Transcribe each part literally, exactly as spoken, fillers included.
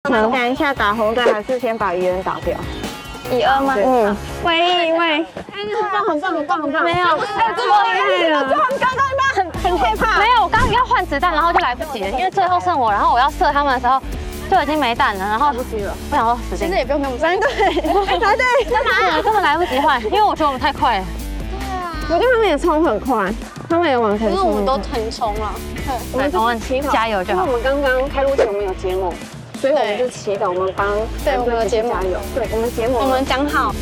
想想一下打红队还是先把鱼人打掉？ 乙二吗？ 嗯， 喂喂， 很棒很棒很棒很棒！ 没有，太厉害了！ 刚刚那很很害怕。 没有，我刚刚要换子弹，然后就来不及了，因为最后剩我，然后我要射他们的时候就已经没弹了，然后不及了。 我想说死定了。 其实也不用跟我们三队，答对。 干嘛？根本来不及换，因为我觉得我们太快了。 我觉得他们也冲很快，他们也往前冲。 因为我们都很冲了。 对，我们我们加油就好。 因为我们刚刚开录前我们有节目，所以我们就祈祷我们帮对我们有节目加油。对，我们节目我们讲好。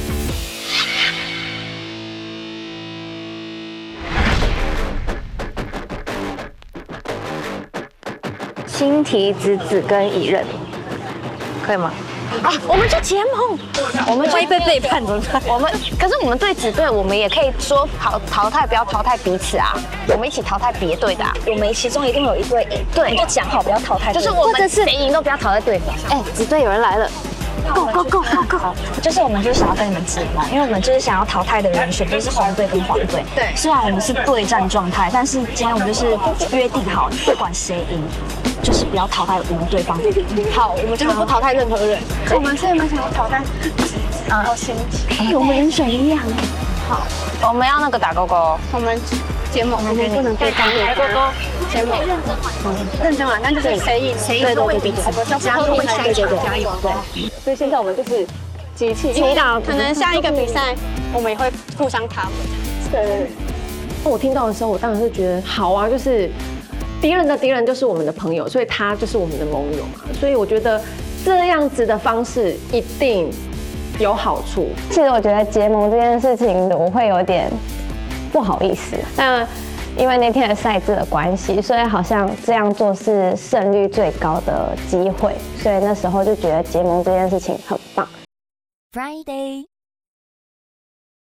新提子子跟乙任，可以吗？啊，我们就结盟，我们万一被背叛怎么办？我们可是我们对子队，我们也可以说淘淘汰，不要淘汰彼此啊，我们一起淘汰别队的、啊。 我们其中一定有一队赢，对，就讲好不要淘汰， 就是我们谁赢都不要淘汰对方。哎，子队有人来了。Go go go go go！ 就是我们就是想要跟你们结盟，因为我们就是想要淘汰的人选就是红队跟黄队。 对， 虽然我们是对战状态，但是今天我们就是约定好，不管谁赢，就是不要淘汰我们对方。 好，我们就是不淘汰任何人。我们现在想要淘汰， 啊，好新奇，我们人选一样。 好， 我们要那个打勾勾。 我们结盟，我们不能对抗对方。结盟，认真玩，但就是谁赢谁赢都会彼此加油，会加油加油。对， 所以现在我们就是集气祈祷，可能下一个比赛我们也会互相塔位。 对对对。我听到的时候，我当然是觉得好啊，就是敌人的敌人就是我们的朋友，所以他就是我们的盟友嘛。所以我觉得这样子的方式一定有好处。 其实我觉得结盟这件事情，我会有点不好意思，但因为那天的赛制的关系，所以好像这样做是胜率最高的机会，所以那时候就觉得结盟这件事情很棒。 Friday。